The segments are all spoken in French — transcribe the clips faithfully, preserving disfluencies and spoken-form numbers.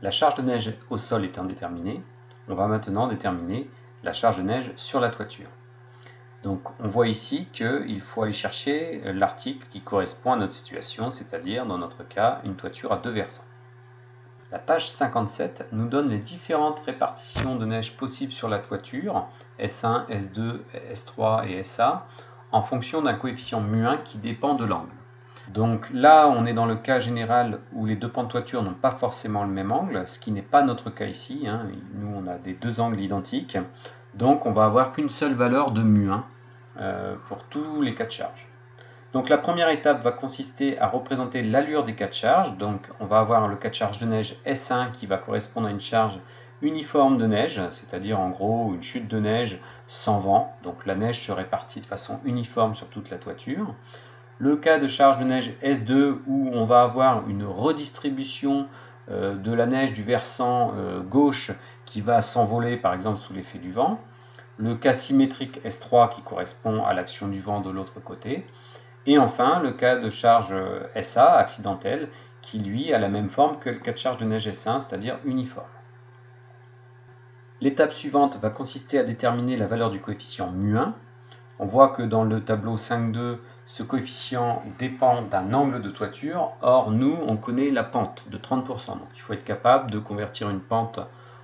La charge de neige au sol étant déterminée, on va maintenant déterminer la charge de neige sur la toiture. Donc on voit ici qu'il faut aller chercher l'article qui correspond à notre situation, c'est-à-dire dans notre cas une toiture à deux versants. La page cinquante-sept nous donne les différentes répartitions de neige possibles sur la toiture, S un, S deux, S trois et S A, en fonction d'un coefficient mu un qui dépend de l'angle. Donc là, on est dans le cas général où les deux pans de toiture n'ont pas forcément le même angle, ce qui n'est pas notre cas ici, hein. Nous, on a des deux angles identiques, donc on va avoir qu'une seule valeur de mu un euh, pour tous les cas de charge. Donc la première étape va consister à représenter l'allure des cas de charge. Donc on va avoir le cas de charge de neige S un qui va correspondre à une charge uniforme de neige, c'est-à-dire en gros une chute de neige sans vent. Donc la neige se répartit de façon uniforme sur toute la toiture. Le cas de charge de neige S deux où on va avoir une redistribution euh, de la neige du versant euh, gauche qui va s'envoler par exemple sous l'effet du vent. Le cas symétrique S trois qui correspond à l'action du vent de l'autre côté. Et enfin, le cas de charge S A, accidentelle, qui lui a la même forme que le cas de charge de neige S un, c'est-à-dire uniforme. L'étape suivante va consister à déterminer la valeur du coefficient mu un. On voit que dans le tableau cinq point deux, ce coefficient dépend d'un angle de toiture. Or, nous, on connaît la pente de trente pour cent. Donc, il faut être capable de convertir une pente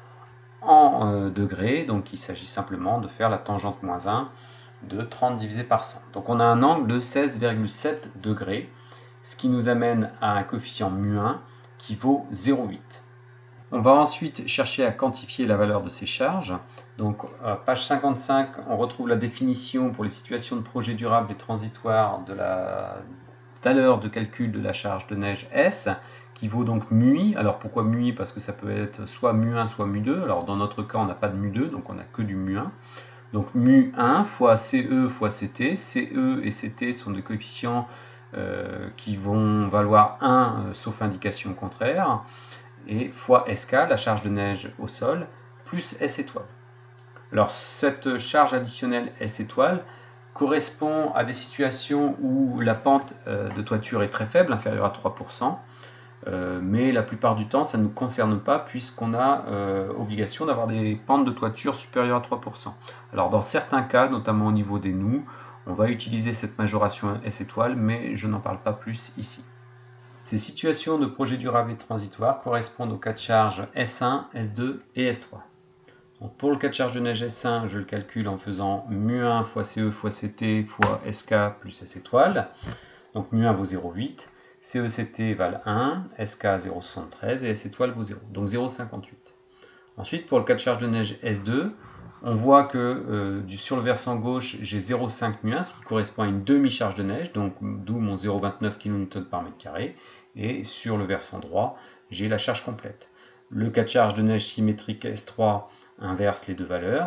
en euh, degrés. Donc, il s'agit simplement de faire la tangente moins un de trente divisé par cent. Donc on a un angle de seize virgule sept degrés, ce qui nous amène à un coefficient mu un qui vaut zéro virgule huit. On va ensuite chercher à quantifier la valeur de ces charges. Donc à page cinquante-cinq, on retrouve la définition pour les situations de projet durable et transitoire de la valeur de calcul de la charge de neige S, qui vaut donc mu i. Alors pourquoi mu i? Parce que ça peut être soit mu un, soit mu deux. Alors dans notre cas, on n'a pas de mu deux, donc on n'a que du mu un. Donc mu un fois C E fois C T. C E et C T sont des coefficients euh, qui vont valoir un euh, sauf indication contraire. Et fois S K, la charge de neige au sol, plus S étoile. Alors cette charge additionnelle S étoile correspond à des situations où la pente euh, de toiture est très faible, inférieure à trois pour cent. Euh, mais la plupart du temps, ça ne nous concerne pas puisqu'on a euh, obligation d'avoir des pentes de toiture supérieures à trois pour cent. Alors dans certains cas, notamment au niveau des nous, on va utiliser cette majoration S étoile, mais je n'en parle pas plus ici. Ces situations de projet durable et transitoire correspondent aux cas de charge S un, S deux et S trois. Donc pour le cas de charge de neige S un, je le calcule en faisant mu un fois C E fois C T fois S K plus S étoile. Donc mu un vaut zéro virgule huit. C E C T valent un, S K zéro virgule soixante-treize et S étoile vaut zéro, donc zéro virgule cinquante-huit. Ensuite, pour le cas de charge de neige S deux, on voit que euh, du, sur le versant gauche, j'ai zéro virgule cinq mu un, ce qui correspond à une demi-charge de neige, donc d'où mon zéro virgule vingt-neuf kilonewtons par mètre carré. Et sur le versant droit, j'ai la charge complète. Le cas de charge de neige symétrique S trois inverse les deux valeurs.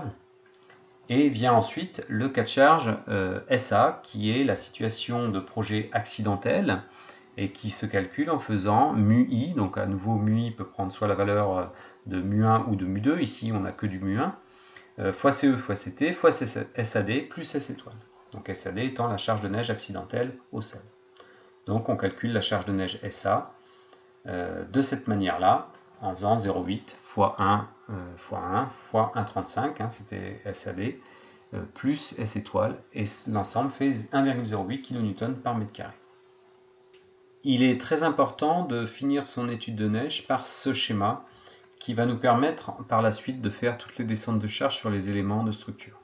Et vient ensuite le cas de charge euh, S A, qui est la situation de projet accidentel, et qui se calcule en faisant mu i, donc à nouveau mu i peut prendre soit la valeur de mu un ou de mu deux, ici on n'a que du mu un, euh, fois C E fois C T, fois S A D plus S étoile. Donc S A D étant la charge de neige accidentelle au sol. Donc on calcule la charge de neige S A euh, de cette manière-là, en faisant zéro virgule huit fois un euh, fois un fois un virgule trente-cinq, hein, c'était S A D, euh, plus S étoile, et l'ensemble fait un virgule zéro huit kilonewtons par mètre carré. Il est très important de finir son étude de neige par ce schéma qui va nous permettre par la suite de faire toutes les descentes de charge sur les éléments de structure.